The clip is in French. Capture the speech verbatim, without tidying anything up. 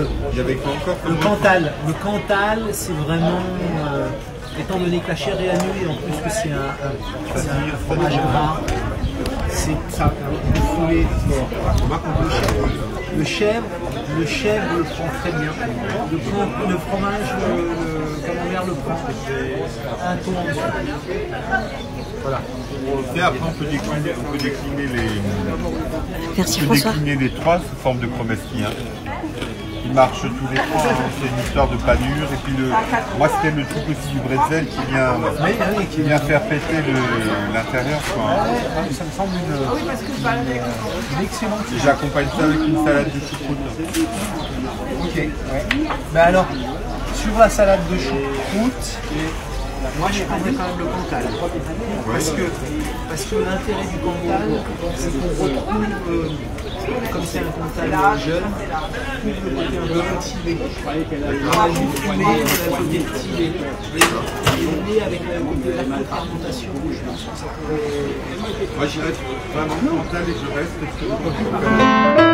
le, Il y avait quoi encore le comme Cantal. Le Cantal, c'est vraiment, euh, étant donné que la chair est annulée, en plus que c'est un, un, c'est un fromage gras, c'est ça, vous foulez fort. Le chèvre, le chèvre le prend très bien. Le, le fromage, le, le camembert le prend un ton en dessous. Voilà. Et après, on peut décliner, on peut décliner les. Merci on peut François. décliner les trois sous forme de promessi. Hein. Ils marchent tous les trois. Hein. C'est une histoire de panure. Et puis le, moi, c'était le truc aussi du bretzel qui vient, Oui, oui, qui vient faire péter l'intérieur. Ouais, ça me semble une, une, une excellente. J'accompagne ça avec une salade de choucroute. Ok. Ouais. Ben alors, sur la salade de choucroute, moi je prendrais quand même le Cantal. Parce que, parce que l'intérêt du Cantal, c'est qu'on retrouve, euh, comme c'est un Cantal jeune, on trouve le côté un peu activé. On a du fumé, on a le côté activé. Et on est avec le côté de la fermentation, je pense que ça pourrait. Moi, je reste vraiment Cantal et je reste.